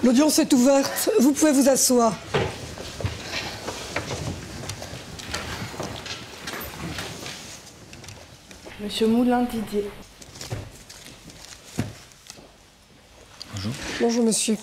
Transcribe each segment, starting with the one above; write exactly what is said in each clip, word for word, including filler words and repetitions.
L'audience est ouverte. Vous pouvez vous asseoir. Monsieur Moulin Didier. Bonjour. Bonjour, monsieur.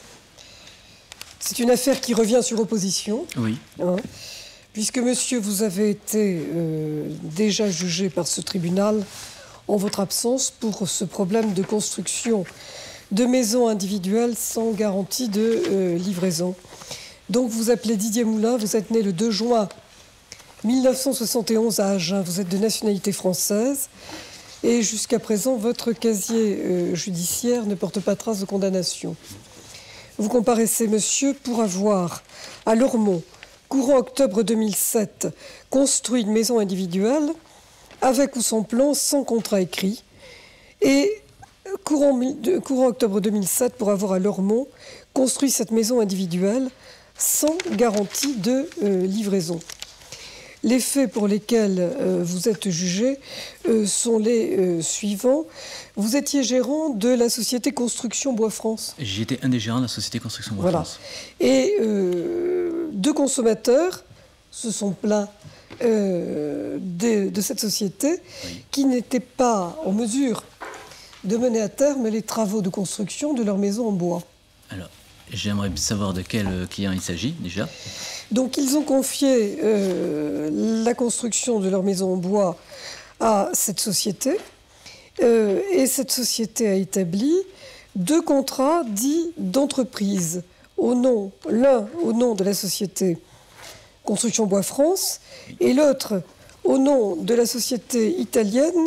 C'est une affaire qui revient sur opposition. Oui. Hein, puisque, monsieur, vous avez été euh, déjà jugé par ce tribunal en votre absence pour ce problème de construction de maisons individuelles sans garantie de euh, livraison. Donc, vous appelez Didier Moulin, vous êtes né le deux juin mille neuf cent soixante et onze à Agen, vous êtes de nationalité française et jusqu'à présent, votre casier euh, judiciaire ne porte pas trace de condamnation. Vous comparaissez, monsieur, pour avoir, à Lormont, courant octobre deux mille sept, construit une maison individuelle avec ou sans plan, sans contrat écrit, et courant, courant octobre deux mille sept, pour avoir, à Lormont, construit cette maison individuelle sans garantie de euh, livraison. Les faits pour lesquels euh, vous êtes jugé euh, sont les euh, suivants. Vous étiez gérant de la société Construction Bois France. J'étais un des gérants de la société Construction Bois voilà. France. Et euh, deux consommateurs se sont plaints euh, de, de cette société oui. qui n'était pas en mesure de mener à terme les travaux de construction de leur maison en bois. Alors, j'aimerais savoir de quel client il s'agit déjà. Donc, ils ont confié euh, la construction de leur maison en bois à cette société. Euh, et cette société a établi deux contrats dits d'entreprise. Au nom, l'un au nom de la société Construction Bois France et l'autre au nom de la société italienne.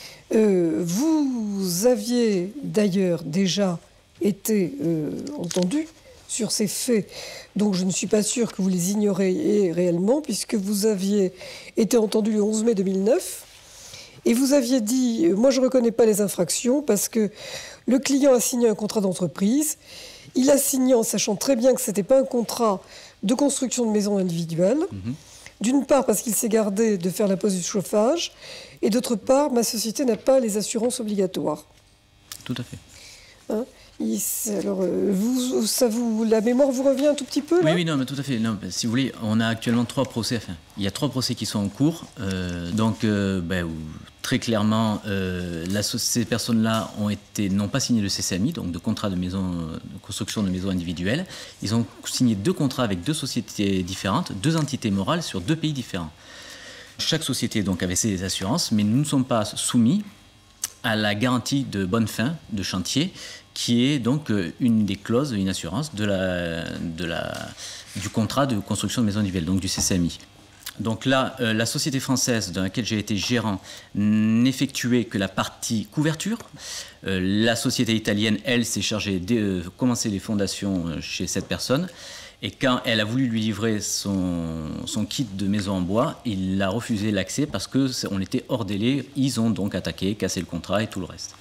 Euh, vous aviez d'ailleurs déjà été euh, entendu sur ces faits, donc je ne suis pas sûre que vous les ignorez réellement, puisque vous aviez été entendu le onze mai deux mille neuf, et vous aviez dit, moi je ne reconnais pas les infractions, parce que le client a signé un contrat d'entreprise, il a signé en sachant très bien que ce n'était pas un contrat de construction de maison individuelle, mmh. d'une part parce qu'il s'est gardé de faire la pose du chauffage, et d'autre part, ma société n'a pas les assurances obligatoires. Tout à fait. Hein ? Alors, vous, ça vous, la mémoire vous revient un tout petit peu là ? Oui, oui, non, mais tout à fait. Non, si vous voulez, on a actuellement trois procès. Enfin, il y a trois procès qui sont en cours. Euh, donc, euh, ben, très clairement, euh, la, ces personnes-là ont été, n'ont pas signé de C C M I, donc de contrat de maison, de construction de maisons individuelles. Ils ont signé deux contrats avec deux sociétés différentes, deux entités morales sur deux pays différents. Chaque société donc avait ses assurances, mais nous ne sommes pas soumis à la garantie de bonne fin de chantier, qui est donc une des clauses, une assurance de la, de la, du contrat de construction de maison individuelle, donc du C C M I. Donc là, euh, la société française dans laquelle j'ai été gérant n'effectuait que la partie couverture. Euh, la société italienne, elle, s'est chargée de euh, commencer les fondations chez cette personne. Et quand elle a voulu lui livrer son, son kit de maison en bois, il a refusé l'accès parce qu'on était hors délai. Ils ont donc attaqué, cassé le contrat et tout le reste.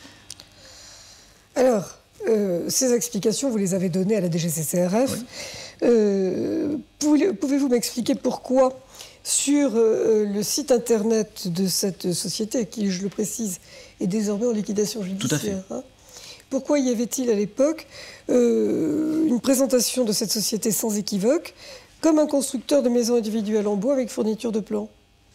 Alors, euh, ces explications, vous les avez données à la D G C C R F. Oui. Euh, Pouvez-vous m'expliquer pourquoi, sur euh, le site internet de cette société, qui, je le précise, est désormais en liquidation judiciaire, tout à fait. Hein, pourquoi y avait-il à l'époque euh, une présentation de cette société sans équivoque comme un constructeur de maisons individuelles en bois avec fourniture de plans ?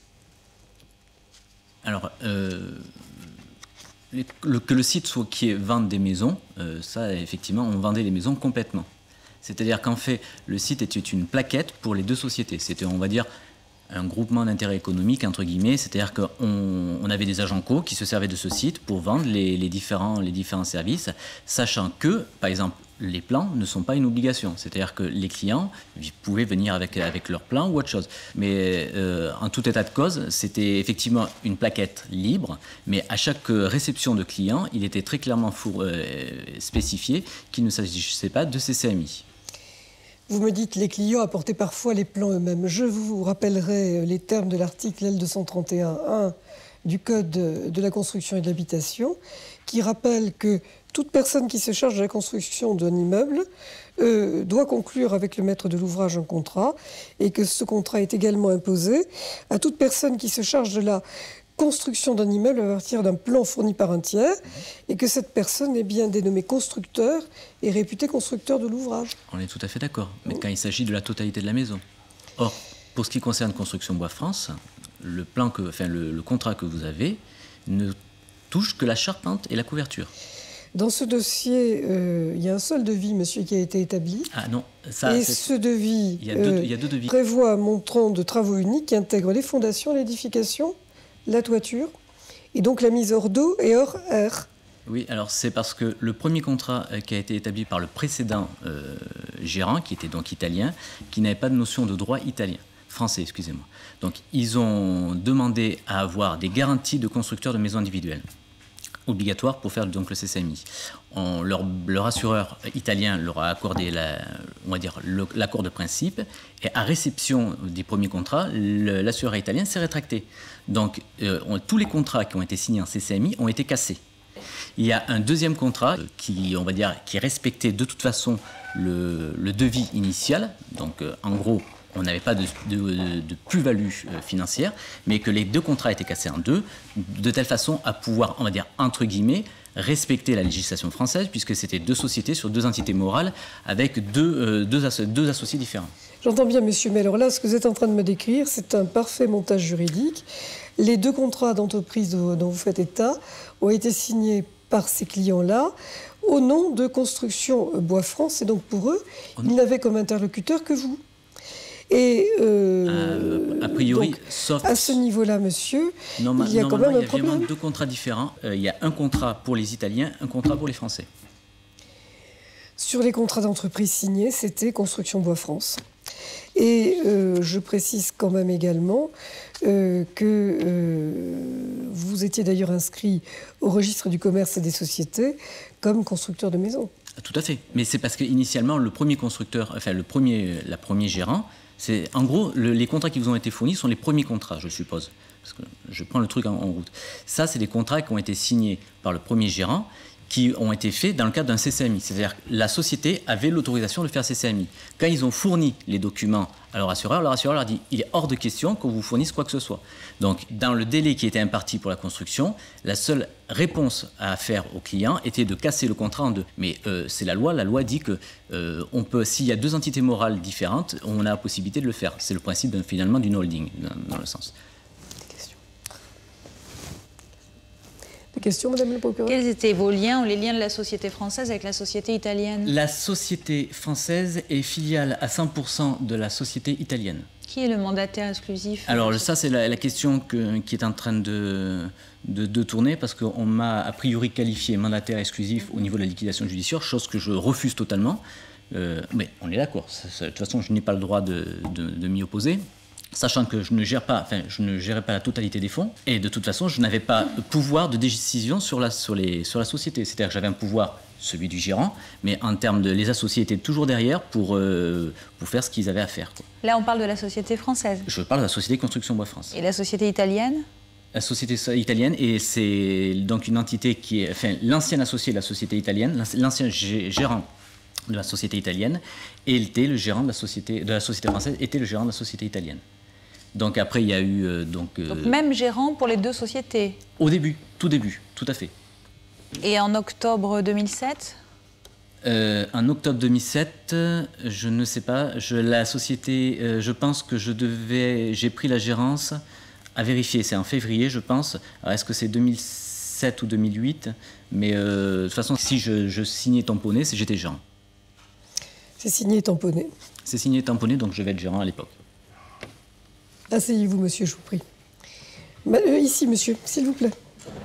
Alors, euh, les, le, que le site soit qui vende des maisons, euh, ça, effectivement, on vendait les maisons complètement. C'est-à-dire qu'en fait, le site était une plaquette pour les deux sociétés. C'était, on va dire, un groupement d'intérêt économique, entre guillemets, c'est-à-dire qu'on on avait des agents co qui se servaient de ce site pour vendre les, les, différents, les différents services, sachant que, par exemple, les plans ne sont pas une obligation. C'est-à-dire que les clients pouvaient venir avec, avec leurs plans ou autre chose. Mais euh, en tout état de cause, c'était effectivement une plaquette libre, mais à chaque réception de client, il était très clairement four, euh, spécifié qu'il ne s'agissait pas de C C M I. Vous me dites que les clients apportaient parfois les plans eux-mêmes. Je vous rappellerai les termes de l'article L deux cent trente et un un du Code de la construction et de l'habitation, qui rappelle que toute personne qui se charge de la construction d'un immeuble euh, doit conclure avec le maître de l'ouvrage un contrat, et que ce contrat est également imposé à toute personne qui se charge de la construction d'un immeuble à partir d'un plan fourni par un tiers et que cette personne est bien dénommée constructeur et réputée constructeur de l'ouvrage. On est tout à fait d'accord, mais quand il s'agit de la totalité de la maison. Or, pour ce qui concerne Construction Bois France, le, plan que, enfin, le, le contrat que vous avez ne touche que la charpente et la couverture. Dans ce dossier, euh, il y a un seul devis, monsieur, qui a été établi. Ah non, ça... Et ce devis, il y a deux, euh, il y a deux devis. prévoit un montant de travaux uniques qui intègre les fondations, l'édification, la toiture, et donc la mise hors d'eau et hors air. Oui, alors c'est parce que le premier contrat qui a été établi par le précédent euh, gérant, qui était donc italien, qui n'avait pas de notion de droit italien, français, excusez-moi. Donc ils ont demandé à avoir des garanties de constructeurs de maisons individuelles, obligatoires pour faire donc le C C M I. On, leur, leur assureur italien leur a accordé la, on va dire, le, l'accord de principe, et à réception des premiers contrats, le, l'assureur italien s'est rétracté. Donc euh, on, tous les contrats qui ont été signés en C C M I ont été cassés. Il y a un deuxième contrat qui, on va dire, qui respectait de toute façon le, le devis initial. Donc euh, en gros, on n'avait pas de, de, de plus-value financière, mais que les deux contrats étaient cassés en deux, de telle façon à pouvoir, on va dire, entre guillemets, respecter la législation française, puisque c'était deux sociétés sur deux entités morales, avec deux, euh, deux, asso deux associés différents. J'entends bien, monsieur, mais alors là, ce que vous êtes en train de me décrire, c'est un parfait montage juridique. Les deux contrats d'entreprise dont vous faites état ont été signés par ces clients-là au nom de Construction Bois France, et donc pour eux, on... ils n'avaient comme interlocuteur que vous. Et euh, euh, a priori, donc, sauf... à ce niveau-là, monsieur, Norma il y a quand même un il y a problème. vraiment deux contrats différents. Euh, il y a un contrat pour les Italiens, un contrat pour les Français. Sur les contrats d'entreprise signés, c'était Construction Bois France. Et euh, je précise quand même également euh, que euh, vous étiez d'ailleurs inscrit au registre du commerce et des sociétés comme constructeur de maisons. Tout à fait. Mais c'est parce qu'initialement, le premier constructeur, enfin le premier, la premier gérant, c'est en gros, le, les contrats qui vous ont été fournis sont les premiers contrats, je suppose. Parce que je prends le truc en, en route. Ça, c'est des contrats qui ont été signés par le premier gérant, qui ont été faits dans le cadre d'un C C M I. C'est-à-dire que la société avait l'autorisation de faire C C M I. Quand ils ont fourni les documents à leur assureur, leur assureur leur dit « il est hors de question qu'on vous fournisse quoi que ce soit ». Donc, dans le délai qui était imparti pour la construction, la seule réponse à faire au client était de casser le contrat en deux. Mais euh, c'est la loi, la loi dit que euh, on peut, s'il y a deux entités morales différentes, on a la possibilité de le faire. C'est le principe finalement d'une holding, dans, dans le sens. Des questions, madame le procureur? Quels étaient vos liens ou les liens de la société française avec la société italienne? La société française est filiale à cent pour cent de la société italienne. Qui est le mandataire exclusif? Alors ça, c'est la, la question que, qui est en train de, de, de tourner, parce qu'on m'a a priori qualifié mandataire exclusif au niveau de la liquidation judiciaire, chose que je refuse totalement. Euh, mais on est d'accord, de toute façon, je n'ai pas le droit de, de, de m'y opposer. Sachant que je ne gère pas, enfin, je ne gérais pas la totalité des fonds, et de toute façon, je n'avais pas le pouvoir de décision sur la, sur les, sur la société. C'est-à-dire que j'avais un pouvoir, celui du gérant, mais en termes de, les associés étaient toujours derrière pour, euh, pour faire ce qu'ils avaient à faire, quoi. Là, on parle de la société française. Je parle de la société Construction Bois France. Et la société italienne? La société italienne, et c'est donc une entité qui est, enfin, l'ancien associé de la société italienne, l'ancien gérant de la société italienne, et était le gérant de la société, de la société française, était le gérant de la société italienne. Donc après, il y a eu... Euh, donc, euh, donc même gérant pour les deux sociétés? Au début, tout début, tout à fait. Et en octobre deux mille sept? euh, En octobre deux mille sept, je ne sais pas, je, la société, euh, je pense que je devais... J'ai pris la gérance à vérifier, c'est en février, je pense. Alors est-ce que c'est deux mille sept ou deux mille huit? Mais euh, de toute façon, si je, je signais tamponné, c'est j'étais gérant. C'est signé et tamponné. C'est signé et tamponné, donc je vais être gérant à l'époque. Asseyez-vous, monsieur, je vous prie. Ma, euh, ici, monsieur, s'il vous plaît.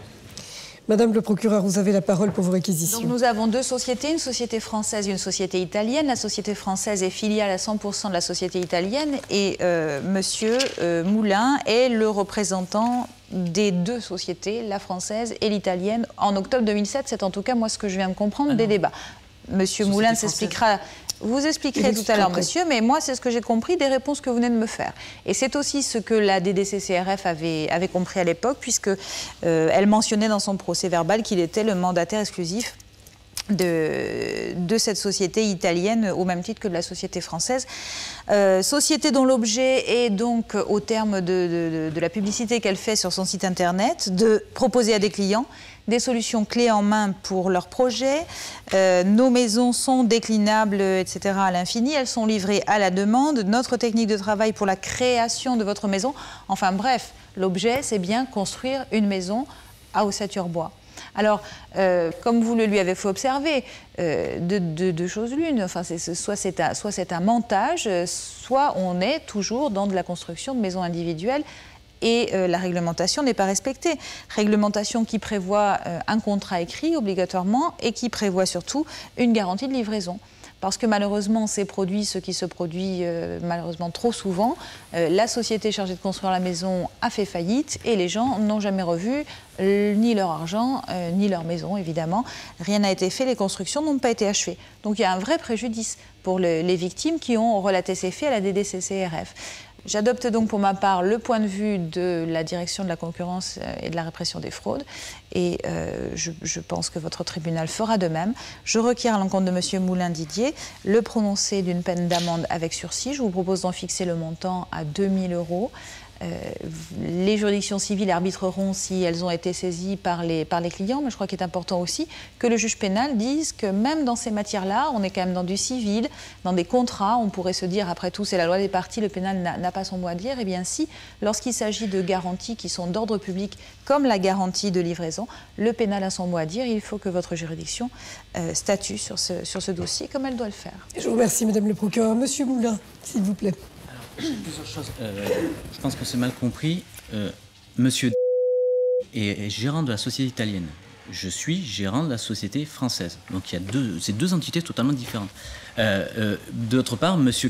Madame le procureur, vous avez la parole pour vos réquisitions. Donc nous avons deux sociétés, une société française et une société italienne. La société française est filiale à cent pour cent de la société italienne et euh, monsieur euh, Moulin est le représentant des deux sociétés, la française et l'italienne. En octobre deux mille sept, c'est en tout cas moi ce que je viens de comprendre ah des débats. Monsieur société Moulin s'expliquera... Vous expliquerez tout à l'heure, monsieur, mais moi, c'est ce que j'ai compris des réponses que vous venez de me faire. Et c'est aussi ce que la D D C C R F avait, avait compris à l'époque, puisque euh, elle mentionnait dans son procès verbal qu'il était le mandataire exclusif De, de cette société italienne au même titre que de la société française. Euh, société dont l'objet est donc, au terme de, de, de la publicité qu'elle fait sur son site internet, de proposer à des clients des solutions clés en main pour leurs projets. Euh, nos maisons sont déclinables, et cetera à l'infini. Elles sont livrées à la demande. Notre technique de travail pour la création de votre maison. Enfin bref, l'objet, c'est bien construire une maison à Ossature-Bois. Alors, euh, comme vous le lui avez fait observer, euh, deux de, de choses l'une, enfin, soit c'est un, soit c'est un montage, soit on est toujours dans de la construction de maisons individuelles et euh, la réglementation n'est pas respectée. Réglementation qui prévoit euh, un contrat écrit obligatoirement et qui prévoit surtout une garantie de livraison. Parce que malheureusement, ces produits, ce qui se produit euh, malheureusement trop souvent, euh, la société chargée de construire la maison a fait faillite et les gens n'ont jamais revu euh, ni leur argent, euh, ni leur maison, évidemment. Rien n'a été fait, les constructions n'ont pas été achevées. Donc il y a un vrai préjudice pour le, les victimes qui ont relaté ces faits à la D D C C R F. J'adopte donc pour ma part le point de vue de la direction de la concurrence et de la répression des fraudes et euh, je, je pense que votre tribunal fera de même. Je requiers à l'encontre de M. Moulin-Didier le prononcé d'une peine d'amende avec sursis. Je vous propose d'en fixer le montant à deux mille euros. Euh, les juridictions civiles arbitreront si elles ont été saisies par les, par les clients, mais je crois qu'il est important aussi que le juge pénal dise que même dans ces matières-là, on est quand même dans du civil, dans des contrats, on pourrait se dire, après tout, c'est la loi des parties, le pénal n'a pas son mot à dire. Eh bien si, lorsqu'il s'agit de garanties qui sont d'ordre public, comme la garantie de livraison, le pénal a son mot à dire, il faut que votre juridiction euh, statue sur ce, sur ce dossier comme elle doit le faire. Je vous remercie, Madame le procureur. Monsieur Moulin, s'il vous plaît. Plusieurs choses. Euh, je pense qu'on s'est mal compris. Euh, monsieur est, est gérant de la société italienne. Je suis gérant de la société française. Donc il y a deux, c'est deux entités totalement différentes. Euh, euh, D'autre part, monsieur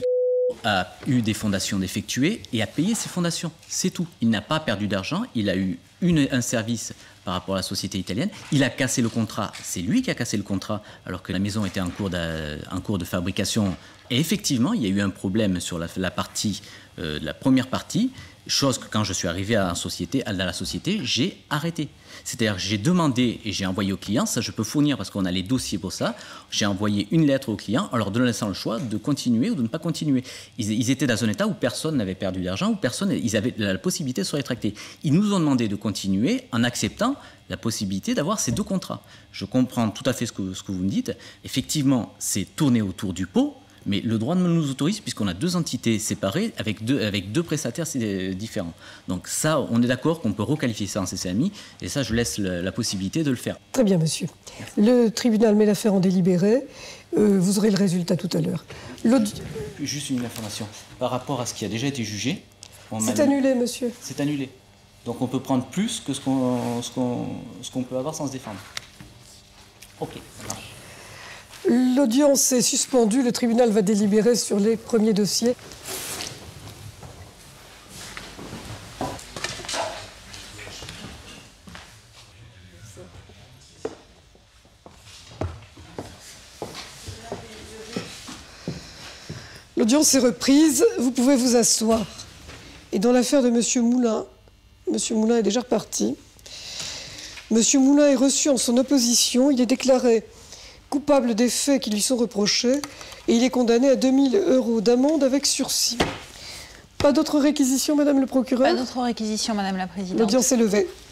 a eu des fondations d'effectuer et a payé ses fondations. C'est tout. Il n'a pas perdu d'argent. Il a eu une, un service par rapport à la société italienne. Il a cassé le contrat. C'est lui qui a cassé le contrat alors que la maison était en cours de, en cours de fabrication. Et effectivement, il y a eu un problème sur la, la partie, euh, la première partie, chose que quand je suis arrivé à la société, à la société, j'ai arrêté. C'est-à-dire que j'ai demandé et j'ai envoyé au client, ça je peux fournir parce qu'on a les dossiers pour ça, j'ai envoyé une lettre au client en leur donnant le choix de continuer ou de ne pas continuer. Ils, ils étaient dans un état où personne n'avait perdu d'argent, où personne, ils avaient la possibilité de se rétracter. Ils nous ont demandé de continuer en acceptant la possibilité d'avoir ces deux contrats. Je comprends tout à fait ce que, ce que vous me dites. Effectivement, c'est tourner autour du pot. Mais le droit nous autorise puisqu'on a deux entités séparées avec deux, avec deux prestataires différents. Donc ça, on est d'accord qu'on peut requalifier ça en C C M I et ça, je laisse la, la possibilité de le faire. Très bien, monsieur. Le tribunal met l'affaire en délibéré. Euh, vous aurez le résultat tout à l'heure. Juste une information. Par rapport à ce qui a déjà été jugé... C'est annulé, monsieur. C'est annulé. Donc on peut prendre plus que ce qu'on ce qu'on, ce qu'on peut avoir sans se défendre. Ok, ça marche. L'audience est suspendue. Le tribunal va délibérer sur les premiers dossiers. L'audience est reprise. Vous pouvez vous asseoir. Et dans l'affaire de Monsieur Moulin, Monsieur Moulin est déjà reparti. Monsieur Moulin est reçu en son opposition. Il est déclaré coupable des faits qui lui sont reprochés et il est condamné à deux mille euros d'amende avec sursis. Pas d'autres réquisitions, Madame le procureur? Pas d'autres réquisitions, Madame la Présidente. L'audience est levée.